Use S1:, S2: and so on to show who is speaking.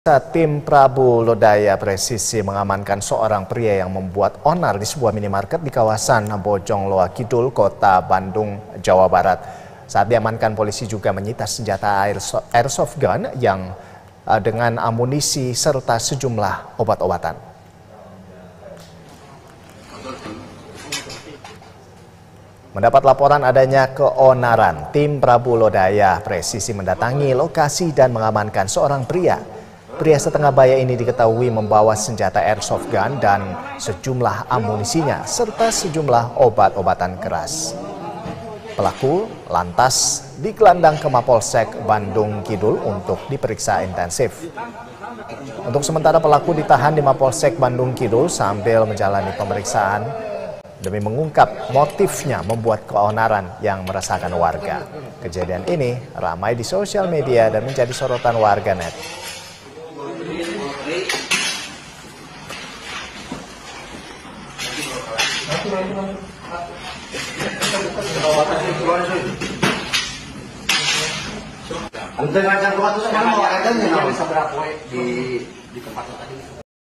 S1: Tim Prabu Lodaya presisi mengamankan seorang pria yang membuat onar di sebuah minimarket di kawasan Bojong Loa Kidul, Kota Bandung, Jawa Barat. Saat diamankan, polisi juga menyita senjata airsoft gun yang dengan amunisi serta sejumlah obat-obatan. Mendapat laporan adanya keonaran, tim Prabu Lodaya presisi mendatangi lokasi dan mengamankan seorang pria. Pria setengah baya ini diketahui membawa senjata airsoft gun dan sejumlah amunisinya, serta sejumlah obat-obatan keras. Pelaku lantas digelandang ke Mapolsek Bandung Kidul untuk diperiksa intensif. Untuk sementara pelaku ditahan di Mapolsek Bandung Kidul sambil menjalani pemeriksaan demi mengungkap motifnya membuat keonaran yang meresahkan warga. Kejadian ini ramai di sosial media dan menjadi sorotan warganet.
S2: Untuk ngajak waktu sekarang mau ada di tempat tadi.